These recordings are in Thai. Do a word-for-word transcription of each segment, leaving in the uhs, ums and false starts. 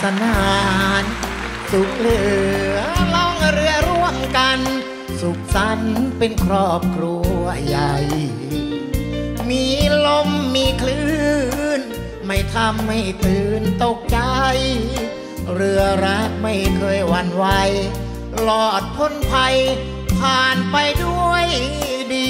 สนานสุขเหลือล่องเรือร่วมกันสุขสันต์เป็นครอบครัวใหญ่มีลมมีคลื่นไม่ทำให้ตื่นตกใจเรือรักไม่เคยหวั่นไหวหลอดพ้นภัยผ่านไปด้วยดี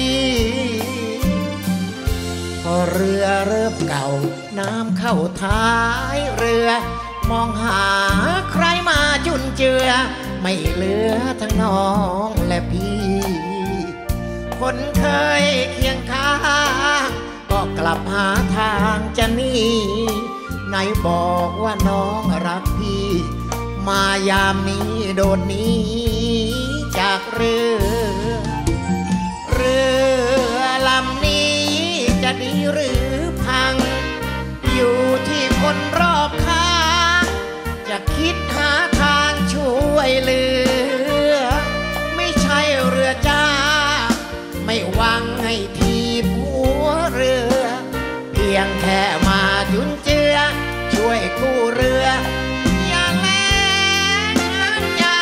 พอเรือเริ่มเก่าน้ำเข้าท้ายเรือมองหาใครมาจุนเจือไม่เหลือทั้งน้องและพี่คนเคยเคียงข้างก็กลับหาทางจะหนีไหนบอกว่าน้องรักพี่มายามนี้โดดหนีจากเรือเรือลำนี้จะดีหรือพังอยู่ที่คนรอบข้างจะคิดหาทางช่วยเหลือไม่ใช่เรือจ้าไม่หวังให้ทีบหัวเรือเพียงแค่มาจุนเจือช่วยกู้เรืออย่าแล้งน้ำใจ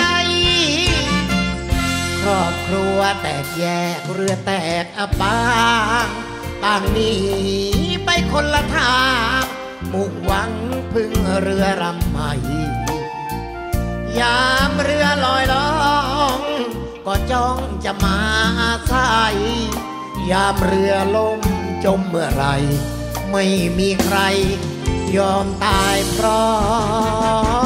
ครอบครัวแตกแยกเรือแตกอับปางต่างหนีไปคนละทางมุ่งหวังพึ่งเรือลำใหม่ยามเรือลอยล่องก็จ้องจะมาอาศัยยามเรือล่มจมเมื่อไรไม่มีใครยอมตายเพราะ